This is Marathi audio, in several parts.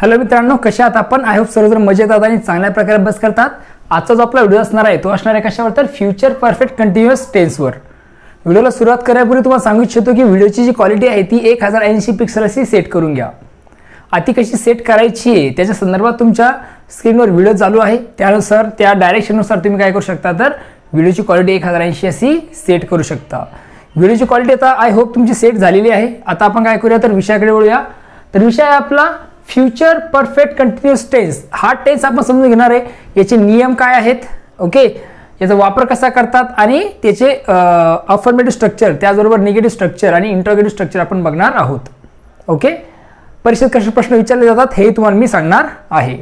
हॅलो मित्रांनो, कशा आहात आपण? आय होप सर्वजण मजेत आहात आणि चांगल्या प्रकारे अभ्यास करतात. आजचा जो आपला व्हिडिओ असणार आहे तो असणार आहे कशावर, तर फ्युचर परफेक्ट कंटिन्युअस टेन्सवर. व्हिडिओला सुरुवात करण्यापूर्वी तुम्हाला सांगू इच्छितो की व्हिडिओची जी क्वालिटी आहे ती 1080 पिक्सल अशी सेट करून घ्या. ती कशी सेट करायची आहे त्याच्या संदर्भात तुमच्या स्क्रीनवर व्हिडिओ चालू आहे. त्यानुसार त्या डायरेक्शननुसार तुम्ही काय करू शकता, तर व्हिडिओची क्वालिटी 1080 अशी सेट करू शकता. व्हिडिओची क्वालिटी आता आय होप तुमची सेट झालेली आहे. आता आपण काय करूया, तर विषयाकडे वळूया. तर विषय आहे आपला फ्युचर परफेक्ट कंटिन्युअस टेन्स. हा टेन्स आपण समजून घेणार आहे, याचे नियम काय आहेत, ओके, याचा वापर कसा करतात आणि त्याचे अफर्मेटिव्ह स्ट्रक्चर, त्याचबरोबर निगेटिव्ह स्ट्रक्चर आणि इंटरोगेटिव्ह स्ट्रक्चर आपण बघणार आहोत. ओके, परीक्षेत कसे प्रश्न विचारले जातात हे तुम्हाला मी सांगणार आहे.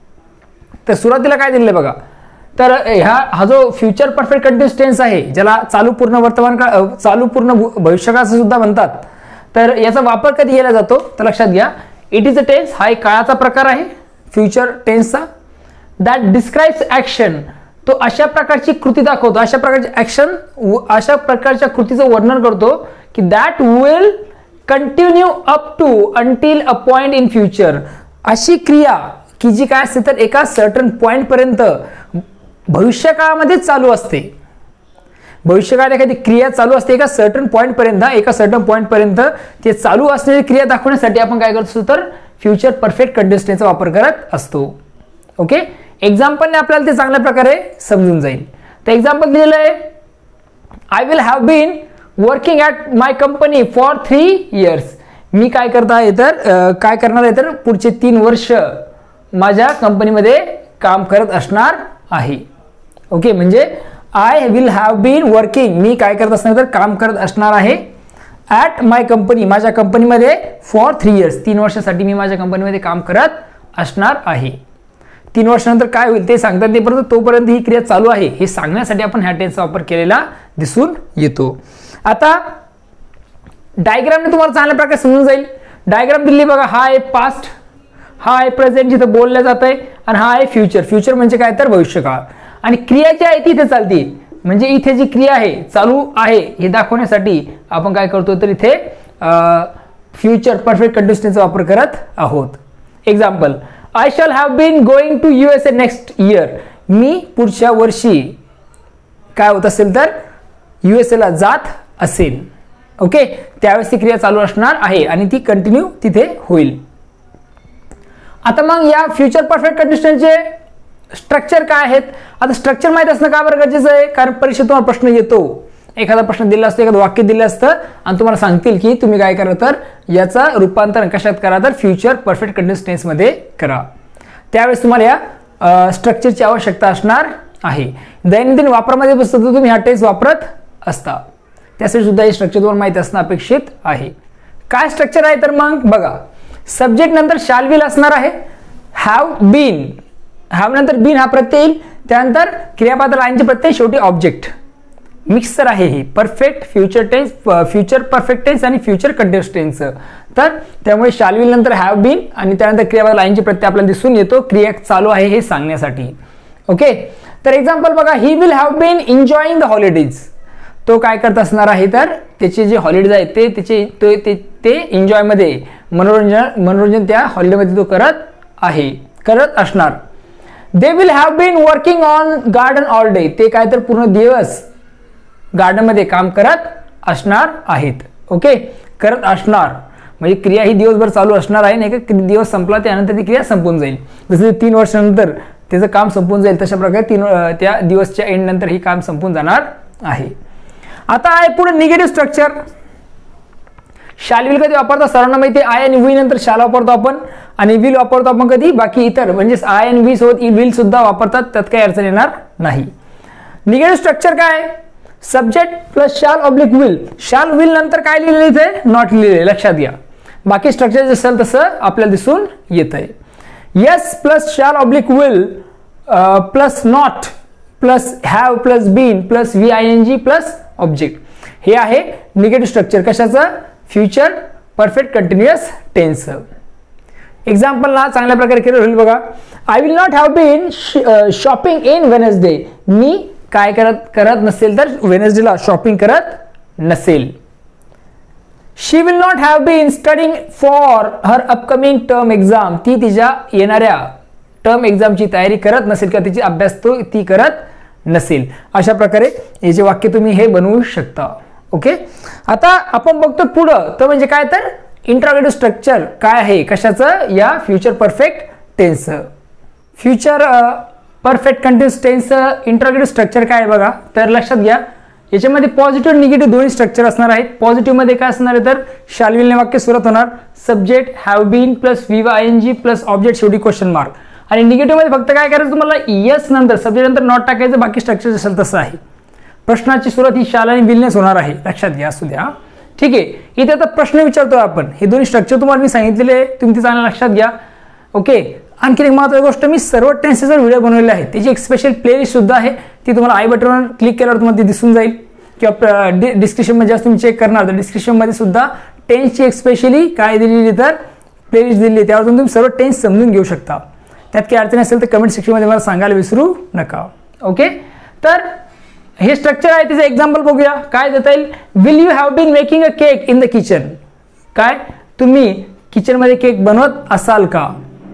तर सुरुवातीला काय दिलेलं आहे बघा, तर हा जो फ्युचर परफेक्ट कंटिन्युअस टेन्स आहे, ज्याला चालू पूर्ण वर्तमान काळ, चालू पूर्ण भविष्यकाळ सुद्धा म्हणतात. तर याचा वापर कधी केला जातो, तर लक्षात घ्या, इट इज अ टेन्स. हा एक काळाचा प्रकार आहे फ्युचर टेन्सचा. दॅट डिस्क्राइब्स ॲक्शन, तो अशा प्रकारची कृती दाखवतो, अशा प्रकारची ॲक्शन, अशा प्रकारच्या कृतीचं वर्णन करतो की that will continue up to until a point in future. अशी क्रिया की जी काय असते, तर एका सर्टन पॉइंट पर्यंत भविष्यकाळामध्ये चालू असते. भविष्यकाळात एखादी क्रिया चालू असते एका सर्टन पॉइंट पर्यंत, एका सर्टन पॉइंट पर्यंत ते चालू असलेली क्रिया दाखवण्यासाठी आपण काय करतो, तर फ्युचर परफेक्ट कंटिन्युअस टेन्सचा वापर करत असतो. ओके, एक्झाम्पलने आपल्याला ते चांगल्या प्रकारे समजून जाईल. तर एक्झाम्पल दिलेलं आहे, I will have been working at my company for 3 years. मी काय करत आहे, तर काय करणार आहे, तर पुढचे 3 वर्ष माझ्या कंपनीमध्ये काम करत असणार आहे. ओके, म्हणजे I will have been working, मी काय करत असणार, तर काम करत असणार आहे. ॲट माय कंपनी, माझ्या कंपनीमध्ये फॉर 3 years, 3 वर्षासाठी मी माझ्या कंपनीमध्ये काम करत असणार आहे. 3 वर्षानंतर काय होईल ते सांगतात नाही, परंतु तोपर्यंत ही क्रिया चालू आहे हे सांगण्यासाठी आपण ह्या टेन्सचा वापर केलेला दिसून येतो. आता डायग्रामने तुम्हाला चांगल्या प्रकारे समजून जाईल. डायग्राम दिली बघा, हा आहे पास्ट, हा आहे प्रेझेंट जिथं बोललं जात आहे, आणि हा आहे फ्युचर. फ्युचर म्हणजे काय, तर भविष्यकाळ. आणि क्रिया जी आहे ती इथे चालते, म्हणजे इथे जी क्रिया आहे चालू आहे हे दाखवण्यासाठी आपण काय करतो, तर इथे फ्युचर परफेक्ट कंटिन्युअस टेन्सचा वापर करत आहोत. Example, I shall have been going to USA next year. मी पुढच्या वर्षी काय होत असेल, तर USA ला जात असेल. ओके, त्यावेळेस ती क्रिया चालू असणार आहे आणि ती कंटिन्यू तिथे होईल. आता मग या फ्युचर परफेक्ट कंटिन्युअस टेन्सचे स्ट्रक्चर काय आहेत. आता स्ट्रक्चर माहित असणं का बरं गरजेचं आहे, कारण परीक्षेत तुम्हाला प्रश्न येतो, एखादा प्रश्न दिला असतो, एखादं वाक्य दिलं असतं आणि तुम्हाला सांगतील की तुम्ही काय करा, तर याचा रूपांतर कशात करा, तर फ्युचर परफेक्ट कंटिन्युअस टेन्समध्ये करा. त्यावेळेस तुम्हाला या स्ट्रक्चरची आवश्यकता असणार आहे. दैनंदिन वापरामध्ये सुद्धा तुम्ही हा टेन्स वापरत असता, त्यासाठी सुद्धा हे स्ट्रक्चर तुम्हाला माहिती असणं अपेक्षित आहे. काय स्ट्रक्चर आहे, तर मग बघा, सब्जेक्ट नंतर शॅल विल असणार आहे. हॅव बीन, हॅव नंतर बीन हा प्रत्यय येईल, त्यानंतर क्रियापद लाईनचे प्रत्यय, शेवटी ऑब्जेक्ट. मिक्सर आहे हे perfect future tense, future perfect tense आणि फ्युचर कंटिन्युअस टेन्स. तर त्यामुळे शॅल विल नंतर हॅव बीन आणि त्यानंतर क्रियापद लाईनचे प्रत्यय आपल्याला दिसून येतो क्रिया चालू आहे हे सांगण्यासाठी. ओके, तर एक्झाम्पल बघा, he will have been enjoying the holidays. तो काय करत असणार आहे, तर त्याचे जे हॉलिडेज आहेत ते त्याचे ते एन्जॉयमध्ये, मनोरंजन त्या हॉलिडेमध्ये तो करत असणार. They will have been working on garden all day. ते काय, तर पूर्ण दिवस गार्डनमध्ये काम करत असणार आहेत. ओके, करत असणार म्हणजे क्रिया ही दिवसभर चालू असणार आहे, नाही का, दिवस संपला त्यानंतर ती क्रिया संपून जाईल. जसं 3 वर्षानंतर त्याचं काम संपून जाईल, तशा प्रकारे त्या दिवसच्या एंड नंतर ही काम संपून जाणार आहे. आता आहे पुढे निगेटिव्ह स्ट्रक्चर. शॅल विल कधी वापरतो, सर्वांना माहिती आहे, आय आणि वी नंतर शॅल वापरतो आपण, आणि विल वापरतो आपण कधी, बाकी इतर म्हणजे आय आणि वी सोबत विल सुद्धा वापरतात, त्यात काही अडचण येणार नाही. निगेटिव्ह स्ट्रक्चर काय, subject plus shall oblique will. Shall will नंतर काय लिहिलेलं इथे, नॉट लिहिलेलं, लक्षात घ्या. बाकी स्ट्रक्चर जसं तसं आपल्याला दिसून येत आहे. S plus shall oblique will plus not plus have plus been plus VING plus object. हे आहे निगेटिव्ह स्ट्रक्चर कशाचं, फ्युचर परफेक्ट कंटिन्युअस टेन्स. एक्झाम्पलला चांगल्या प्रकारे केलं होईल बघा, I will not have been shopping in Wednesday. मी काय करत नसेल, तर वेनसडेला शॉपिंग करत नसेल. She will not have been studying for her upcoming term exam. ती तिच्या येणाऱ्या टर्म एक्झामची तयारी करत नसेल किंवा तिची अभ्यास ती करत नसेल. अशा प्रकारे हे जे वाक्य तुम्ही हे बनवू शकता. ओके, आता आपण बघतो पुढं तर म्हणजे काय तर इंट्रोगेटिव्ह स्ट्रक्चर काय आहे कशाचं, या future perfect tense. Future perfect continuous tense interrogative structure काय आहे बघा. तर लक्षात घ्या याच्यामध्ये पॉझिटिव्ह निगेटिव्ह दोन्ही स्ट्रक्चर असणार आहेत. पॉझिटिव्ह मध्ये काय असणार आहे तर शॅल विल ने वाक्य सुरुवात होणार subject have been plus VYNG plus object शेवटी क्वेश्चन मार्क. आणि निगेटिव्ह मध्ये फक्त काय करायचं तुम्हाला यस नंतर सब्जेक्ट नंतर नॉट टाकायचं, बाकी स्ट्रक्चर असेल तसं आहे. प्रश्नाची सुरुवात ही शाल आणि विलनेस होणार आहे, लक्षात घ्या. असू द्या, ठीक आहे. इथे आता प्रश्न विचारतोय आपण, हे दोन्ही स्ट्रक्चर तुम्हाला मी सांगितलेले आहे, तुम्ही ते चांगलं लक्षात घ्या. ओके, आणखी एक महत्त्वाची गोष्ट, मी सर्व टेन्सेसवर व्हिडिओ बनवलेले आहे, त्याची एक स्पेशल प्लेलिस्ट सुद्धा आहे, ती तुम्हाला आय बटनवर क्लिक केल्यावर तुम्हाला ती दिसून जाईल किंवा डिस्क्रिप्शनमध्ये जास्त तुम्ही चेक करणार तर डिस्क्रिप्शनमध्ये सुद्धा टेन्सची एक स्पेशली काय दिलेली तर प्लेलिस्ट दिलेली आहे, त्यावर तुम्ही सर्व टेन्स समजून घेऊ शकता. त्यात काही अडचण असेल तर कमेंट सेक्शनमध्ये मला सांगायला विसरू नका. ओके, तर हे स्ट्रक्चर आहे, त्याचं एक्झाम्पल बघूया काय देता येईल. Will you have been making a cake in the kitchen. काय तुम्ही किचनमध्ये केक बनवत असाल का,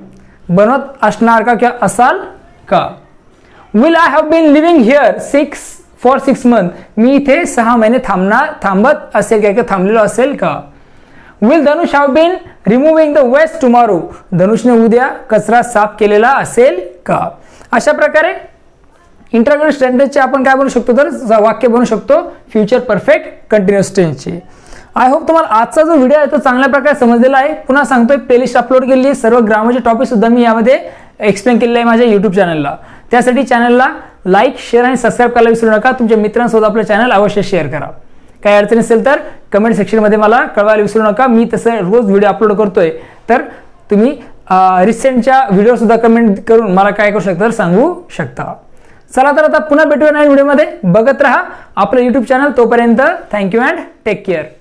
बनवत असणार का किंवा असाल का. Will I have been living here for 6 months. मी इथे 6 महिने थांबत असेल का किंवा थांबलेलो असेल का. Will Dhanush have been removing the waste tomorrow. धनुषने उद्या कचरा साफ केलेला असेल का. अशा प्रकारे इंट्रोगेटिव्ह सेंटेन्सचे आपण काय बनवू शकतो तर वाक्य बनवू शकतो फ्युचर परफेक्ट कंटिन्युअस टेन्सचे. आय होप तुम्हाला आजचा जो व्हिडिओ आहे तो चांगल्या प्रकारे समजलेला आहे. पुन्हा सांगतोय प्लेलिस्ट अपलोड केलेली आहे, सर्व ग्रामरचे टॉपिक सुद्धा मी यामध्ये एक्सप्लेन केलेले आहे माझ्या YouTube चॅनलला. त्यासाठी चॅनलला लाईक शेअर आणि सबस्क्राईब करायला विसरू नका. तुमच्या मित्रांसोबत आपलं चॅनल अवश्य शेअर करा. काही अडचण असेल तर कमेंट सेक्शनमध्ये मला कळवायला विसरू नका. मी तसं रोज व्हिडिओ अपलोड करतोय, तर तुम्ही रिसेंटच्या व्हिडिओ सुद्धा कमेंट करून मला काय करू शकता तर सांगू शकता. चला तर आता पुन्हा भेटूया नवीन व्हिडिओमध्ये. बघत राहा आपलं YouTube चॅनल. तोपर्यंत थँक्यू अँड टेक केअर.